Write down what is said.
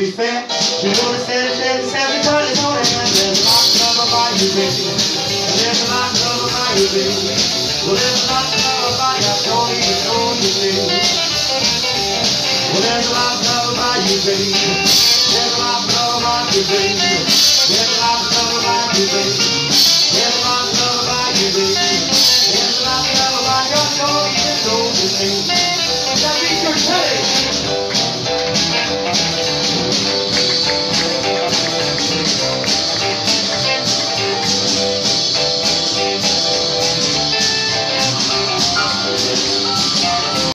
be fair. You know the said because it's on the hand. There's a lot of love about you, baby. There's a lot of love about you, baby. Well, there's a lot of love about you. I don't even know you, baby. Well, there's a lot of love about you, baby. There's a lot of love about you, baby. There's a lot of love about you, baby.